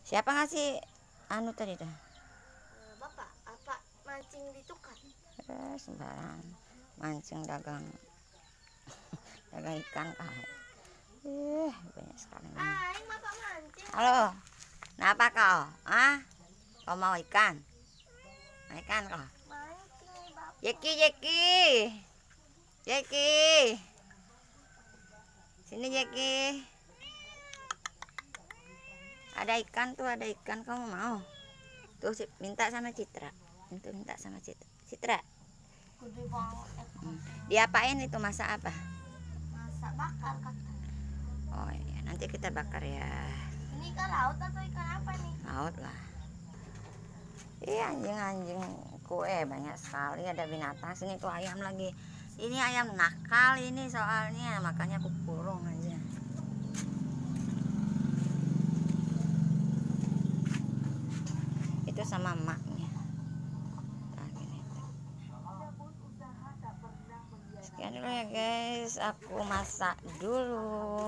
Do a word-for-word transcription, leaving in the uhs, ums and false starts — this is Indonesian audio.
Siapa ngasih anu tadi dah? Bapak, apa mancing ditukar? Eh, sembarang mancing dagang dagang ikan kah? Eh, banyak sekali. Ah, ini bapak mancing. Halo, kenapa kau? Ah, kau mau ikan? Mau ikan kau? Mancing nih bapak. Jeki, Jeki, Jeki, sini Jeki. Ada ikan tuh, ada ikan, kamu mau? Tuh minta sama Citra, itu minta sama Citra. Citra, Gede banget. hmm. Diapain itu, masak apa? Masak bakar kata. Oh iya, nanti kita bakar ya. Ini ikan laut atau ikan apa nih? Laut lah. Iya, anjing-anjing kue banyak sekali, ada binatang. Sini tuh ayam lagi. Ini ayam nakal ini soalnya, makanya aku kurung aja. Itu sama emaknya. Nah, gini. Sekian dulu ya guys, aku masak dulu.